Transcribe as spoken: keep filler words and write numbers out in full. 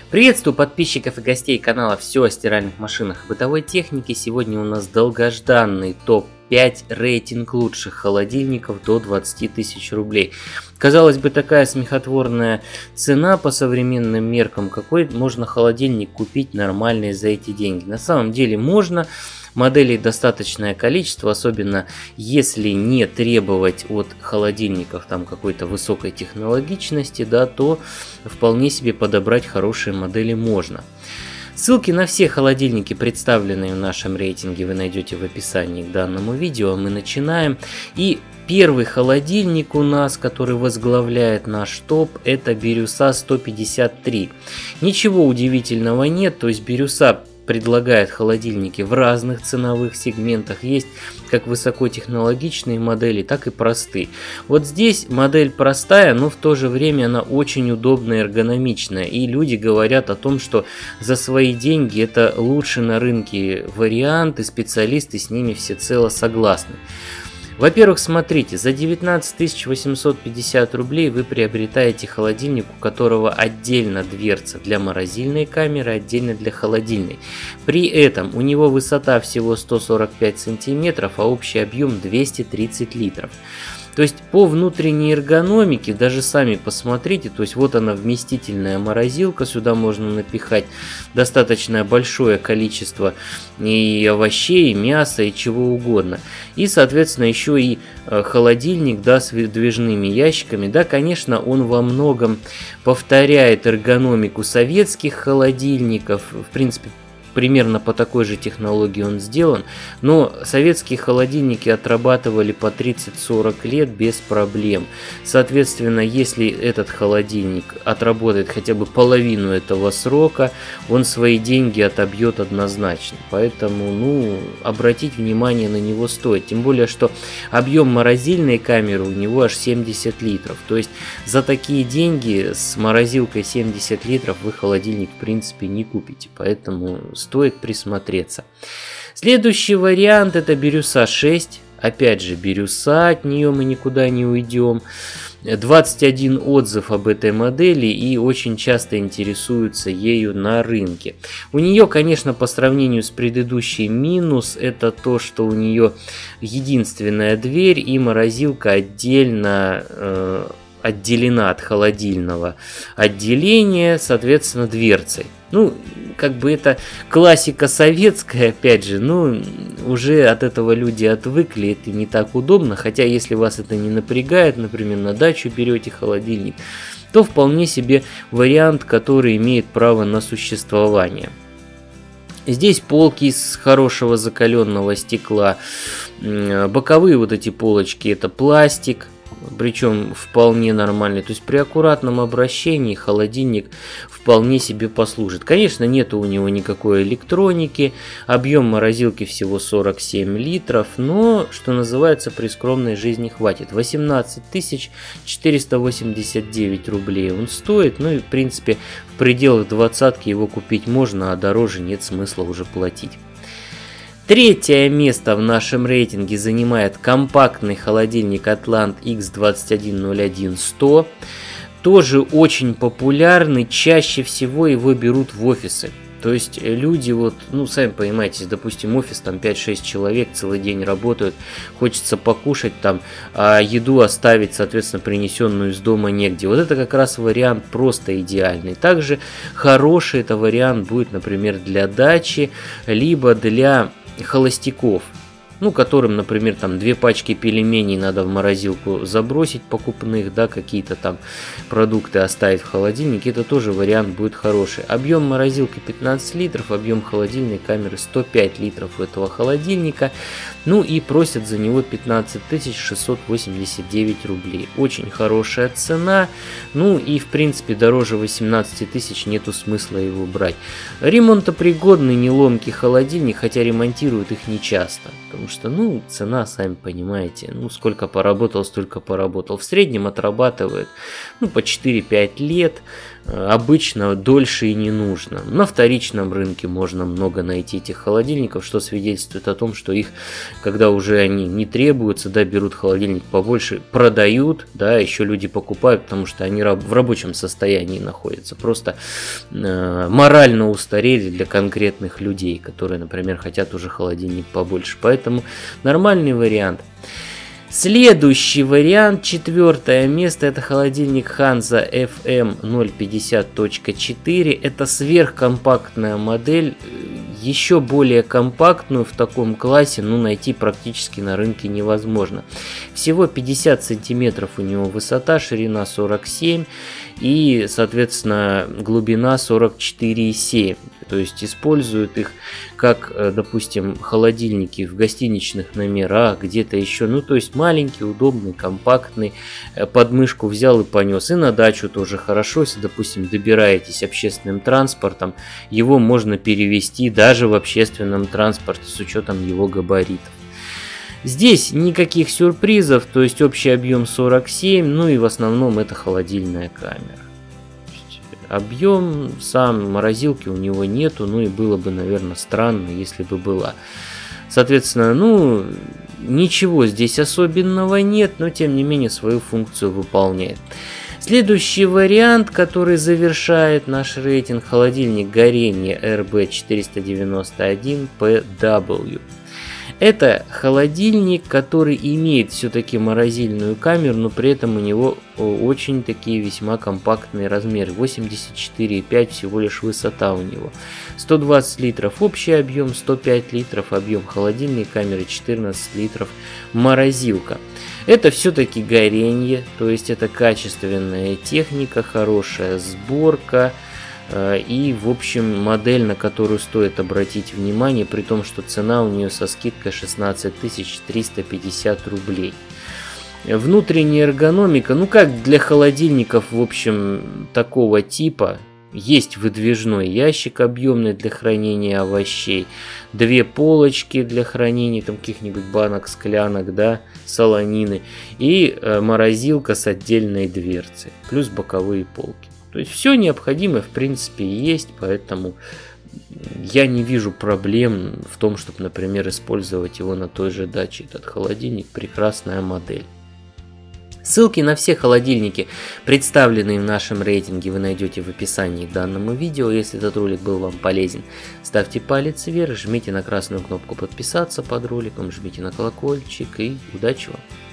Приветствую подписчиков и гостей канала «Все о стиральных машинах и бытовой технике». Сегодня у нас долгожданный топ пять рейтинг лучших холодильников до двадцати тысяч рублей. Казалось бы, такая смехотворная цена по современным меркам. Какой можно холодильник купить нормальный за эти деньги? На самом деле можно. Моделей достаточное количество, особенно если не требовать от холодильников там какой-то высокой технологичности, да, то вполне себе подобрать хорошие модели можно. Ссылки на все холодильники, представленные в нашем рейтинге, вы найдете в описании к данному видео. Мы начинаем. И первый холодильник у нас, который возглавляет наш топ, это Бирюса сто пятьдесят три. Ничего удивительного нет, то есть Бирюса предлагает холодильники в разных ценовых сегментах. Есть как высокотехнологичные модели, так и простые. Вот здесь модель простая, но в то же время она очень удобная и эргономичная. И люди говорят о том, что за свои деньги это лучший на рынке вариант, и специалисты с ними всецело согласны. Во-первых, смотрите, за девятнадцать тысяч восемьсот пятьдесят рублей вы приобретаете холодильник, у которого отдельно дверца для морозильной камеры, отдельно для холодильной. При этом у него высота всего сто сорок пять сантиметров, а общий объем двести тридцать литров. То есть по внутренней эргономике, даже сами посмотрите, то есть вот она вместительная морозилка, сюда можно напихать достаточно большое количество и овощей, и мяса, и чего угодно. И соответственно еще и холодильник, да, с выдвижными ящиками, да, конечно, он во многом повторяет эргономику советских холодильников, в принципе, примерно по такой же технологии он сделан, но советские холодильники отрабатывали по тридцать-сорок лет без проблем. Соответственно, если этот холодильник отработает хотя бы половину этого срока, он свои деньги отобьет однозначно. Поэтому, ну, обратить внимание на него стоит. Тем более, что объем морозильной камеры у него аж семьдесят литров. То есть за такие деньги с морозилкой семьдесят литров вы холодильник в принципе не купите. Поэтому стоит присмотреться. Следующий вариант это Бирюса шесть. Опять же, Бирюса, от нее мы никуда не уйдем. двадцать один отзыв об этой модели и очень часто интересуются ею на рынке. У нее, конечно, по сравнению с предыдущей минус, это то, что у нее единственная дверь и морозилка отдельно э, отделена от холодильного отделения, соответственно, дверцей. Ну, как бы это классика советская, опять же, ну, уже от этого люди отвыкли, это не так удобно, хотя если вас это не напрягает, например, на дачу берете холодильник, то вполне себе вариант, который имеет право на существование. Здесь полки из хорошего закаленного стекла, боковые вот эти полочки это пластик, причем вполне нормальный, то есть при аккуратном обращении холодильник вполне себе послужит. Конечно, нету у него никакой электроники, объем морозилки всего сорок семь литров, но, что называется, при скромной жизни хватит. восемнадцать тысяч четыреста восемьдесят девять рублей он стоит, ну и в принципе в пределах двадцатки его купить можно, а дороже нет смысла уже платить. Третье место в нашем рейтинге занимает компактный холодильник Atlant X двадцать один ноль один сто. Тоже очень популярный, чаще всего его берут в офисы. То есть люди вот, ну сами понимаете, допустим офис там пять-шесть человек целый день работают, хочется покушать там, а еду оставить, соответственно, принесенную из дома негде. Вот это как раз вариант просто идеальный. Также хороший это вариант будет, например, для дачи, либо для холостяков, ну, которым, например, там две пачки пельменей надо в морозилку забросить покупных, да, какие-то там продукты оставить в холодильнике, это тоже вариант будет хороший. Объем морозилки пятнадцать литров, объем холодильной камеры сто пять литров у этого холодильника, ну и просят за него пятнадцать тысяч шестьсот восемьдесят девять рублей. Очень хорошая цена, ну и в принципе дороже восемнадцати тысяч нету смысла его брать. Ремонтопригодный неломкий холодильник, хотя ремонтируют их не часто. Потому что, ну, цена, сами понимаете, ну, сколько поработал, столько поработал. В среднем отрабатывает, ну, по четыре-пять лет. обычно дольше и не нужно. На вторичном рынке можно много найти этих холодильников, что свидетельствует о том, что их, когда уже они не требуются, да, берут холодильник побольше, продают, да, еще люди покупают, потому что они в рабочем состоянии находятся, просто э, морально устарели для конкретных людей, которые, например, хотят уже холодильник побольше. Поэтому нормальный вариант. Следующий вариант, четвертое место, это холодильник Hansa эф эм ноль пятьдесят точка четыре. Это сверхкомпактная модель, еще более компактную в таком классе, ну, найти практически на рынке невозможно. Всего пятьдесят сантиметров у него высота, ширина сорок семь и, соответственно, глубина сорок четыре и семь. То есть используют их как, допустим, холодильники в гостиничных номерах, где-то еще. Ну, то есть маленький, удобный, компактный. Под мышку взял и понес. И на дачу тоже хорошо. Если, допустим, добираетесь общественным транспортом, его можно перевезти даже в общественном транспорте с учетом его габаритов. Здесь никаких сюрпризов, то есть общий объем сорок семь, ну и в основном это холодильная камера. Объем сам морозилки у него нету, ну и было бы, наверное, странно, если бы была. Соответственно, ну, ничего здесь особенного нет, но тем не менее свою функцию выполняет. Следующий вариант, который завершает наш рейтинг, холодильник горения эр бэ четыреста девяносто один пэ дабл ю. Это холодильник, который имеет все-таки морозильную камеру, но при этом у него очень такие весьма компактные размеры. восемьдесят четыре и пять всего лишь высота у него. сто двадцать литров общий объем, сто пять литров объем холодильной камеры, четырнадцать литров морозилка. Это все-таки горение, то есть это качественная техника, хорошая сборка. И, в общем, модель, на которую стоит обратить внимание, при том, что цена у нее со скидкой шестнадцать тысяч триста пятьдесят рублей. Внутренняя эргономика, ну как для холодильников, в общем, такого типа. Есть выдвижной ящик объемный для хранения овощей, две полочки для хранения там каких-нибудь банок, склянок, да, солонины, и морозилка с отдельной дверцей, плюс боковые полки. То есть все необходимое в принципе есть, поэтому я не вижу проблем в том, чтобы, например, использовать его на той же даче. Этот холодильник прекрасная модель. Ссылки на все холодильники, представленные в нашем рейтинге, вы найдете в описании к данному видео. Если этот ролик был вам полезен, ставьте палец вверх, жмите на красную кнопку подписаться под роликом, жмите на колокольчик и удачи вам!